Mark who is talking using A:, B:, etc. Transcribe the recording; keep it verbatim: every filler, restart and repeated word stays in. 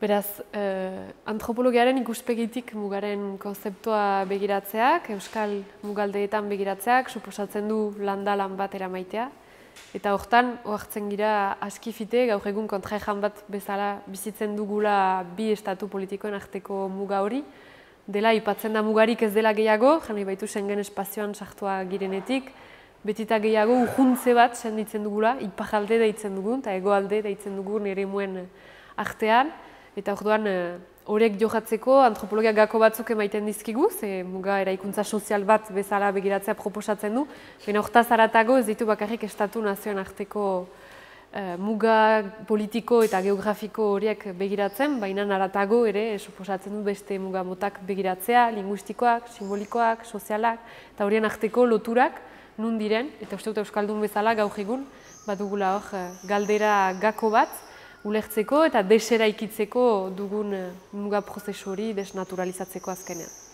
A: Beraz, eh, antropologiaren ikuspegitik mugaren konzeptua begiratzeak, euskal mugaldeetan begiratzeak, suposatzen du landa lan bat eramaitea. Eta hortan, ohartzen gira askifite, gaur egun kontraejan bat bezala bizitzen dugula bi estatu politikoen arteko muga hori. Dela, ipatzen da mugarik ez dela gehiago, jani baitu Schengen espazioan sartua girenetik, betita gehiago urjuntze bat senditzen dugula, iparalde deitzen dugun, eta hegoalde deitzen dugun eremuen artean. Eta orduan, horiek jokatzeko antropologia gako batzuk emaiten dizkigu, ze muga eraikuntza sozial bat bezala begiratzea proposatzen du. Baina hortaz haratago ez ditu bakarrik estatu nazioen arteko uh, muga politiko eta geografiko horiek begiratzen, baina haratago ere suposatzen du beste muga motak begiratzea, linguistikoak, simbolikoak, sozialak, eta horien arteko loturak nun diren, eta uste dut euskaldun bezala gaur egun, badugula hor uh, galdera gako bat, ulertzeko eta deseraikitzeko dugun muga prozesu hori desnaturalizatzeko azkenean.